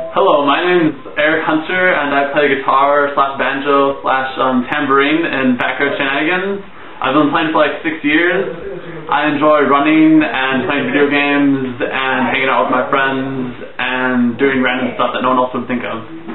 Hello, my name's Aric and I play guitar slash banjo slash tambourine in Backyard Shenanigans. I've been playing for like 6 years. I enjoy running and playing video games and hanging out with my friends and doing random stuff that no one else would think of.